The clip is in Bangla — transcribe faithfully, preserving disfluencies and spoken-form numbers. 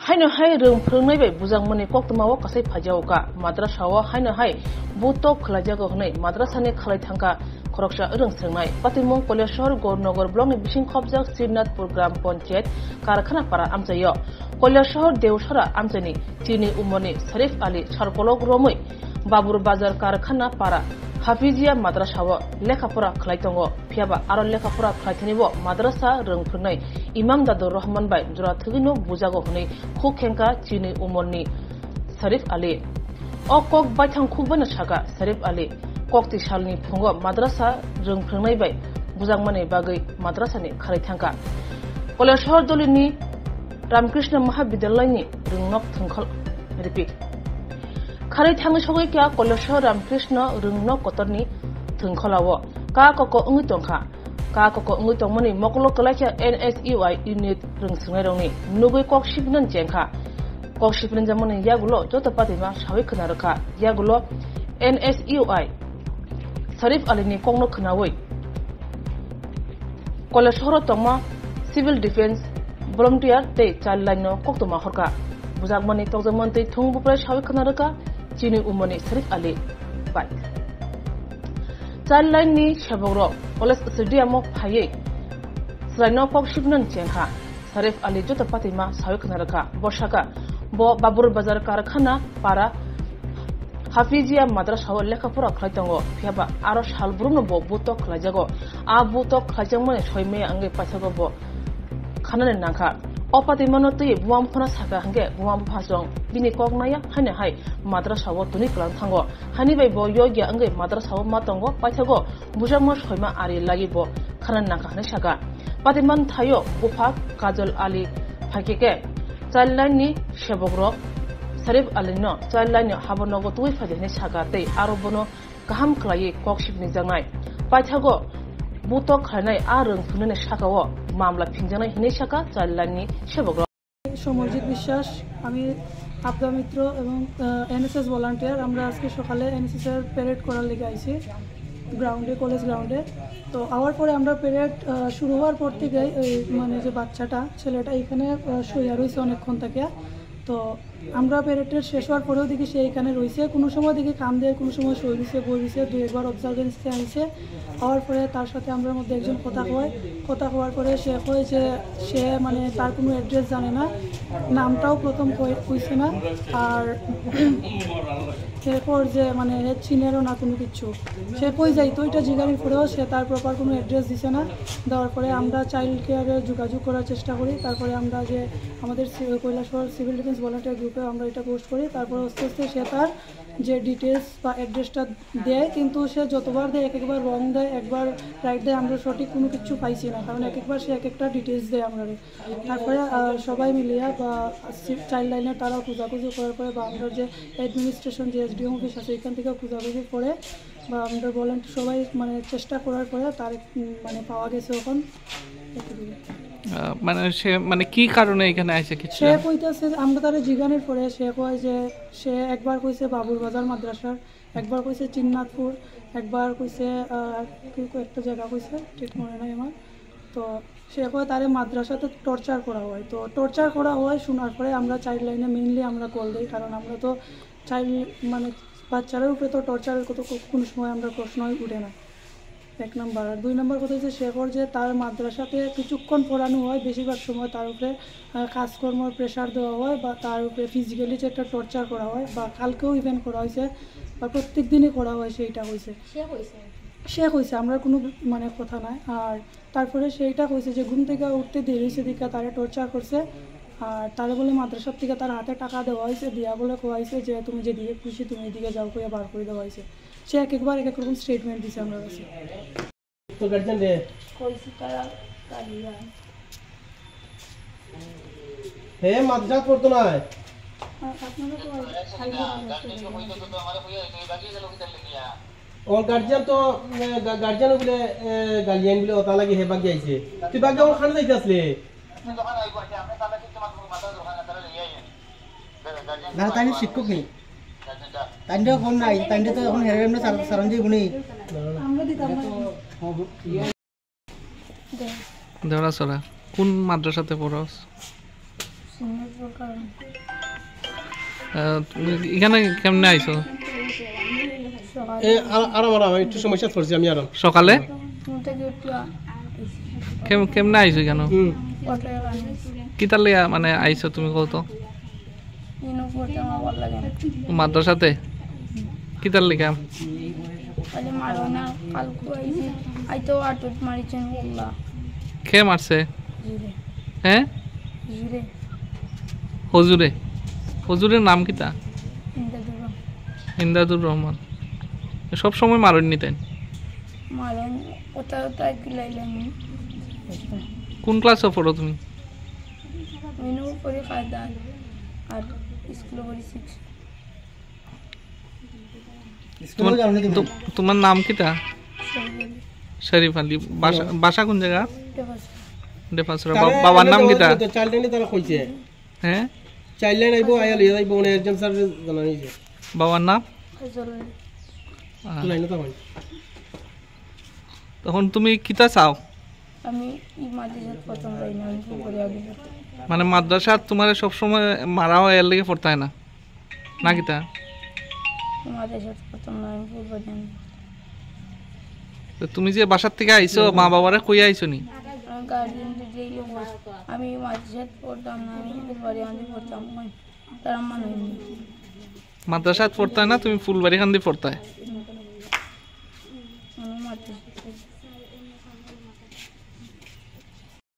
haino hai rung phungnai bai bujang mani koktmawo kasai phajauka madrasa wa haino hai buto khlajago hnai madrasa ni khlai thangka khoroksa rung sengnai patimong koleshor Rwngnogo block ni bising khobjak Sirnath program panchayat karkhana para amchayo koleshor deushara amchani chini umoni Sharif Ali Charkolog romoi babur bazar karkhana para Hafizia Madrasa wa lekhapura khlaitongo phiaba aro lekhapura khlaithanibo madrasa rungphungnai Imam Dadur Rahman bai jura thugino bujago hnai khukhenka chini umorni Sharif Ali okok baithang khubana saka Sharif Ali kokti salni phungo madrasa rungphungnai bai bujangmani bagai madrasa ni kharaithangka Koleshor dolini Ramkrishna Mahavidyalay ni Rwngnogo Thangkha repeat Kharai thangi sogoi kya Koleshor Ramkrishna Rwngnogo kotorni Thangkhalawo ka koko ungui tongkha ka koko ungui tongmani moklo kalaikya N S U I unit rungsungai rongni nugui kok shibnan jengkha kok shibnan jamoni yagulo jotapatima sawi khnarakha yagulo N S U I Sharif Ali ni kongno khnawoi Koleshor tongma civil defense volunteer te challine no koktoma horka bujagmani tokjamon te thungbuprai sawi khnarakha chini umoni Sharif Ali bai challine ni sabogro college stadium of phaye sraino kok shibnan chengkha Sharif Ali jota patima sawi khnarakha boshaka bo babur bazar karkhana para Hafizia Madrasa wa lekhapura khlaitongo phiaba aro salbrumno bo buto khlajago a buto khlajangmani soime ange pathago bo khanane nangkha opati manoti buam phana saka hange buam phasong bini koknaya hane hai madrasa wo tuni klang thango hani bai bo yogya ange madrasa wo matongo pathago bujamo soima ari lagi bo khanan nangkha hane saka patiman thayo bufa Kajol Ali phakike challine ni sebogro Sharif Ali no challine ni habonogo tui phajene saka tei arobono kaham khlai kokshipni jangai pathago buto khanai arung phunene sakawo মামলা ফিনজানাই হিনে শাখা চাইল্ডলাইননি সেবগ্র সমরজিৎ বিশ্বাস আমি আবদা মিত্র এবং এনএসএস ভলান্টিয়ার আমরা আজকে সকালে এনএসএস এর প্যারেড করার লেগে আইছি গ্রাউন্ডে কলেজ গ্রাউন্ডে তো আওয়ার পরে আমরা প্যারেড শুরু হওয়ার পর থেকে মানে যে বাচ্চাটা ছেলেটা এখানে শুয়ে রয়েছে অনেকক্ষণ থেকে তো আমরা প্যারেডের শেষ হওয়ার পরেও দেখি সে এখানে রয়েছে কোনো সময় দেখি কাম দেয় কোনো সময় শুয়ে রয়েছে বই রয়েছে দু একবার অবজারভেন্সে আইছে হওয়ার পরে তার সাথে আমরা মধ্যে একজন কথা হয় কথা হওয়ার পরে সে কয় যে সে মানে তার কোনো অ্যাড্রেস জানে না নামটাও প্রথম কইছে না আর এরপর যে মানে চিনেরও না কোনো কিছু সে কই যাইতো এটা জিজ্ঞাসা করেও সে তার প্রপার কোনো অ্যাড্রেস দিছে না দেওয়ার পরে আমরা চাইল্ড কেয়ারে যোগাযোগ করার চেষ্টা করি তারপরে আমরা যে আমাদের কৈলাসহর সিভিল ডিফেন্স ভলান্টিয়ার গ্রুপে আমরা এটা পোস্ট করি তারপরে আস্তে আস্তে সে তার যে ডিটেলস বা অ্যাড্রেসটা দেয় কিন্তু সে যতবার দেয় এক একবার রং দেয় একবার রাইট দেয় আমরা সঠিক কোনো কিছু পাইছি না কারণ এক একবার সে এক একটা ডিটেলস দেয় আমরা তারপরে সবাই মিলিয়া বা চাইল্ড লাইনের তারা খোঁজাখুঁজি করার পরে বা আমরা যে অ্যাডমিনিস্ট্রেশন যে এসডিও অফিস আছে এখান থেকে খোঁজাখুঁজি করে বা আমরা বলেন সবাই মানে চেষ্টা করার পরে তার মানে পাওয়া গেছে এখন মানে সে মানে কি কারণে এখানে আসে কিছু সে কইতাছে আমরা তারে জিজ্ঞানের পরে সে কয় যে সে একবার কইছে বাবুর বাজার মাদ্রাসার একবার কইছে চিন্নাথপুর একবার কইছে একটা জায়গা কইছে ঠিক মনে নাই আমার তো সে কয় তারে মাদ্রাসাতে টর্চার করা হয় তো টর্চার করা হয় শোনার পরে আমরা চাইল্ড লাইনে মেইনলি আমরা কল দিই কারণ আমরা তো চাইল্ড মানে বাচ্চাদের উপরে তো টর্চারের কত কোনো সময় আমরা প্রশ্নই উঠে না এক নম্বর আর দুই নম্বর কথা হচ্ছে শেখর যে তার মাদ্রাসাতে কিছুক্ষণ পড়ানো হয় বেশিরভাগ সময় তার উপরে কাজকর্মর প্রেশার দেওয়া হয় বা তার উপরে ফিজিক্যালি যে একটা টর্চার করা হয় বা কালকেও ইভেন্ট করা হয়েছে বা প্রত্যেক দিনই করা হয় সেইটা হয়েছে সে হয়েছে আমরা কোনো মানে কথা নাই আর তারপরে সেইটা হয়েছে যে ঘুম থেকে উঠতে দেরি হয়েছে দিকে তারা টর্চার করছে আর তারা বলে মাদ্রাসার থেকে তার হাতে টাকা দেওয়া হয়েছে দিয়া বলে কোয়াইছে যে তুমি যেদিকে খুশি তুমি এদিকে যাও কইয়া বার করে দেওয়া হয়েছে সে এক একবার এক এক রকম স্টেটমেন্ট দিছে আমার কাছে তো গার্জিয়ান রে কইছি তারা কালিয়া হে মাদ্রাসা পড়তো না আপনারা তো और गार्जियन तो गार्जियन बोले गार्जियन बोले ओता लगी हे बाग जाइছে তুই বাগ যাও খান যাইতে আসলে না তাই শিক্ষক নেই তাইন্ডা কোন নাই তাইন্ডা তো এখন হেরে এমনি সারন যাইব নি আমরা দিতাম দেওরা সরা কোন মাদ্রাসাতে পড়াস আহ, তুমি এখানে কেমনে আইছো এ আর- আরাম আরাম একটু সমস্যা পড়ছি আমি আরাম সকালে ঘুম থেকে উঠিয়া কেম- কেমনে আইছো কেন হুম অটোয় গান কি তার লিগা মানে আইছো তুমি কত ইনু পড়তে আমার ভালো লাগে না মাদ্রাসাতে কি তার লিগা খালি মারো না কালকে আইছি আইতো আটুত মারিছেন বললা কে মারছে জুড়ে হ্যাঁ জুড়ে হজুরে হজুরের নাম কিতা ইন্দা দুটো ইমদাদুর রহমান সব সময় মারেন নিতেন মারো ওটা ওটাই কিলাইলাম কোন ক্লাসে পড়ো তুমি ইনু পরে খাদা আর স্কুলে পড়ি সিক্স স্কুলে যাও না তুমি তো- তোমার নাম কিতা শরীফ আলী বাসা বাসা কোন জায়গা ডেপাসরা বাবার নাম কিতা চাইল্ড লাইনে তারা কইছে হ্যাঁ চাইল্ড লাইন আইবো আইয়া লইয়া যাইবো মানে একজন স্যার জানাইছে বাবার নাম আহ, তো লাইনে তো হয় তখন তুমি কিতা চাও আমি ই মাদ্রাসাত প্রথম যাই না আমি পরে আগে মানে মাদ্রাসা তোমার সবসময় মারা হয় এর লেগে পড়তে হয় না না কিতা মাদ্রাসাত প্রথম না আমি পূর্ব জানি তো তুমি যে বাসার থেকে আইছো মা বাবারে কই আইছো নি গার্জেন দিলেই আমি মাদ্রাসাত পড়তাম না আমি পরে আমি পড়তাম তারা মানুষ মাদ্রাসাত পড়তে হয় না তুমি ফুলবাড়ি খান্দি পড়তে হয়